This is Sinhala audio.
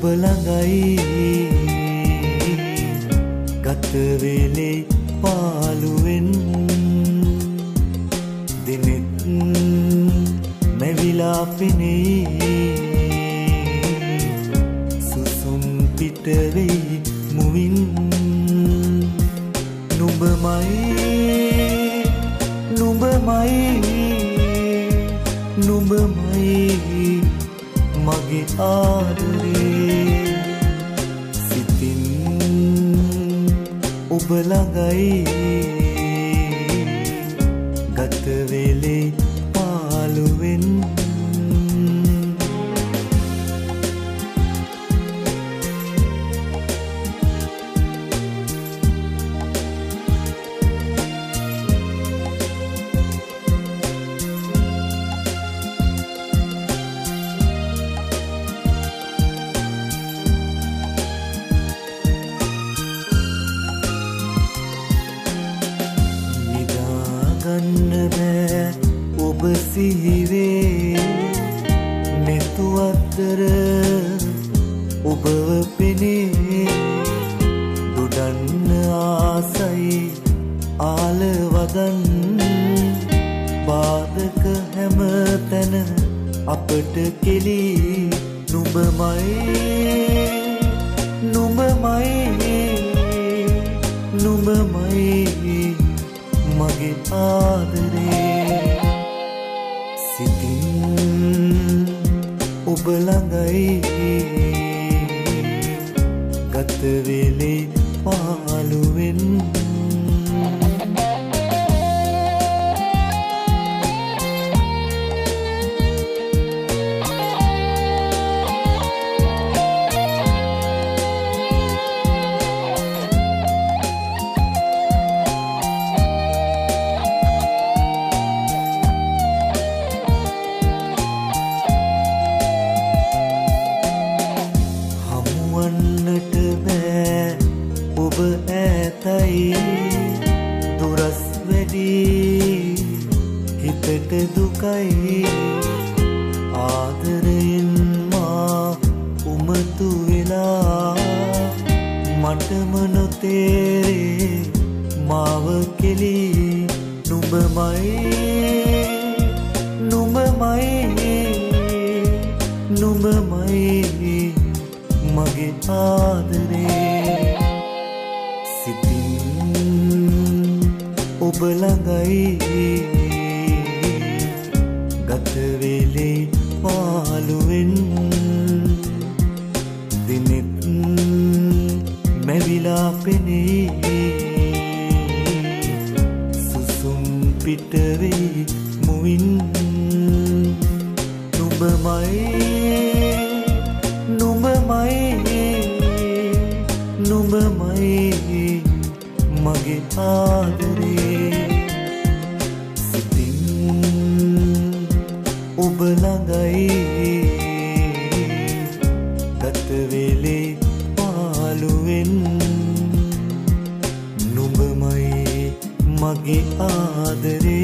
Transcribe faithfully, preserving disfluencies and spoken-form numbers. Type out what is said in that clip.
ළඟයි ගත වේලේ පාළුවෙන් දිනෙත් මැවිලා පෙනේ සුසුම් පිට වෙයි මුවින් නුඹමයි නුඹමයි නුඹමයි මගේ ආදරේ සිතින් ඔබ ළඟයි ගත වේලේ පාළුවෙන් ගන්න බෑ ඔබ සිහිවේ නෙතු අතර ඔබව පෙනේ දොඩන්න ආසයි ආලවදන් පාදක හැම තැන අපට කෙලි නුඹමයි නුඹමයි නුඹමයි මගේ ආදරේ සිතින් ඔබ ළඟයි ගත වේලේ පාළුවෙන් වන්නට බෑ ඔබ ඈතයි දුරස් වැඩි හිතට දුකයි ආදරයෙන් මා උමතු වෙලා මටම නොතේරේ මාව කෙලි නුඹමයි නුඹමයි නුඹමයි මගේ ආදරේ සිතින් ඔබ ළඟයි ගත වේලේ පාළුවෙන් දිනෙත් මැවිලා පෙනේ සුසුම් පිට වෙයි මුවින් නුඹමයි නුඹමයි නුඹමයි මගේ ආදරේ සිතින් ඔබ ළඟයි ගත වේලේ පාළුවෙන් නුඹමයි මගේ ආදරේ